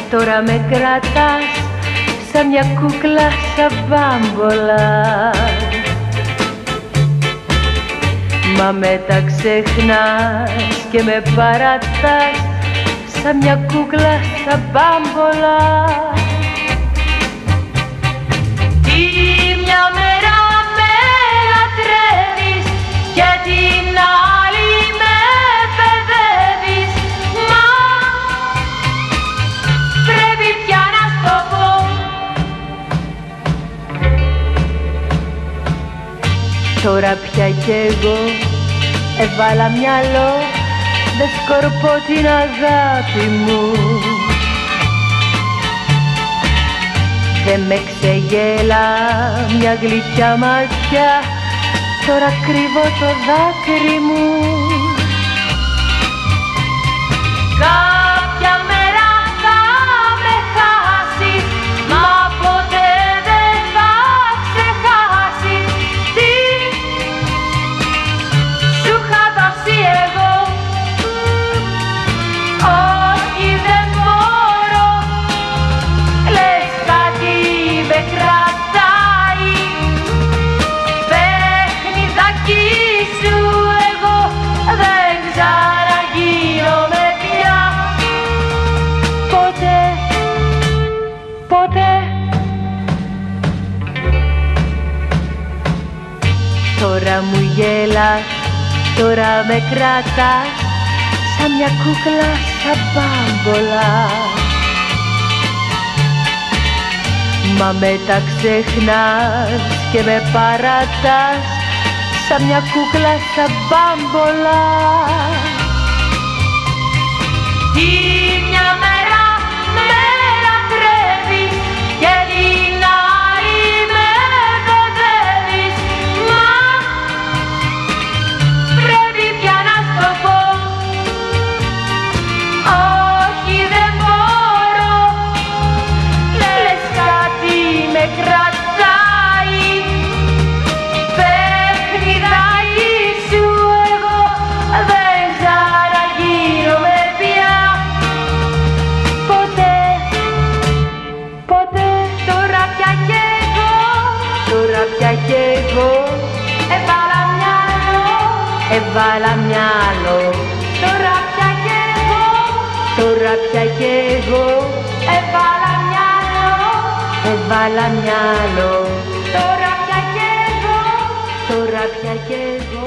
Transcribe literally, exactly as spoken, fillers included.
τώρα με κρατάς σαν μια κούκλα σαν μπάμπολα. Μα μετά ξεχνάς και με παρατάς σαν μια κούκλα σαν μπάμπολα. Τι μια μέρα με λατρεύεις και την άλλη με παιδεύεις, μα πρέπει πια να στο πω. Τώρα πια κι εγώ έβαλα μυαλό, δεν σκορπώ την αγάπη μου. Δεν με ξεγέλα μια γλυκιά ματιά, τώρα κρύβω το δάκρυ μου. Κάποια μέρα θα με χάσεις, μα ποτέ δεν θα ξεχάσεις τι σου είχα δώσει εγώ. Όχι δεν μπορώ, λες κάτι με κρατάει, παιχνιδάκι σου εγώ δεν ξαναγίνομαι πια. Ποτέ, ποτέ. Τώρα μου γέλας, τώρα με κρατάς σαν μια κούκλα σαν μπάμπολα. Μα μετά ξεχνάς και με παρατάς σαν μια κούκλα σαν μπάμπολα. Τι μια μέρα με λατρεύεις και την άλλη με παιδεύεις, μα πρέπει πια να στο πω. Όχι δεν μπορώ, λες κάτι με κρατάει, παιχνιδάκι σου εγώ δεν ξαναγίνομαι πια. Ποτέ, ποτέ. Τώρα πια κι εγώ, τώρα πια κι εγώ έβαλα μυαλό, έβαλα μυαλό. Τώρα πια κι εγώ, τώρα πια κι εγώ έβαλα μυαλό, έβαλα μυαλό. Τώρα πια κι εγώ, τώρα πια κι εγώ.